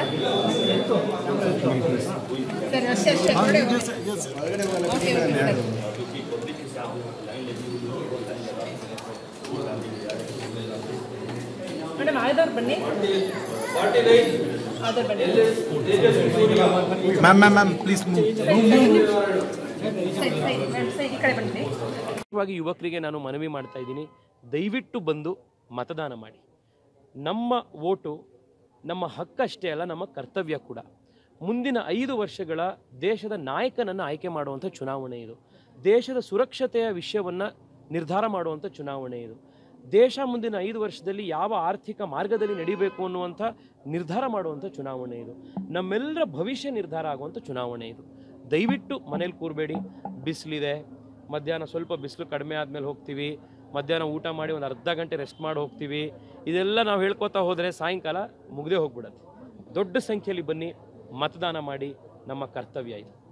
Madam ಆಯ್ದವ್ರು ಬನ್ನಿ. Ma'am please ಯುವಕರಿಗೆ ನಾನು ಮನವಿ ಮಾಡ್ತಾ ಇದ್ದೀನಿ, ದಯವಿಟ್ಟು ಬಂದು ಮತದಾನ ಮಾಡಿ. ನಮ್ಮ ವೋಟು ನಮ್ಮ ಹಕ್ಕಷ್ಟೇ ಅಲ್ಲ, ನಮ್ಮ ಕರ್ತವ್ಯ ಕೂಡ. ಮುಂದಿನ 5 ವರ್ಷಗಳ ದೇಶದ ನಾಯಕನನ್ನು ಆಯ್ಕೆ ಮಾಡುವಂಥ ಚುನಾವಣೆ ಇದು. ದೇಶದ ಸುರಕ್ಷತೆಯ ವಿಷಯವನ್ನು ನಿರ್ಧಾರ ಮಾಡುವಂಥ ಚುನಾವಣೆ ಇದು. ದೇಶ ಮುಂದಿನ 5 ವರ್ಷದಲ್ಲಿ ಯಾವ ಆರ್ಥಿಕ ಮಾರ್ಗದಲ್ಲಿ ನಡೀಬೇಕು ಅನ್ನುವಂಥ ನಿರ್ಧಾರ ಮಾಡುವಂಥ ಚುನಾವಣೆ ಇದು. ನಮ್ಮೆಲ್ಲರ ಭವಿಷ್ಯ ನಿರ್ಧಾರ ಆಗುವಂಥ ಚುನಾವಣೆ ಇದು. ದಯವಿಟ್ಟು ಮನೇಲಿ ಕೂರಬೇಡಿ. ಬಿಸಿಲಿದೆ, ಮಧ್ಯಾಹ್ನ ಸ್ವಲ್ಪ ಬಿಸಿಲು ಕಡಿಮೆ ಆದಮೇಲೆ ಹೋಗ್ತೀವಿ, ಮಧ್ಯಾಹ್ನ ಊಟ ಮಾಡಿ ಒಂದು ಅರ್ಧ ಗಂಟೆ ರೆಸ್ಟ್ ಮಾಡಿ ಹೋಗ್ತೀವಿ. ಇದೆಲ್ಲ ನಾವು ಹೇಳ್ಕೊತಾ ಹೋದರೆ ಸಾಯಂಕಾಲ ಮುಗ್ದೇ ಹೋಗ್ಬಿಡತ್ತೆ. ದೊಡ್ಡ ಸಂಖ್ಯೆಯಲ್ಲಿ ಬನ್ನಿ, ಮತದಾನ ಮಾಡಿ, ನಮ್ಮ ಕರ್ತವ್ಯ ಇದು.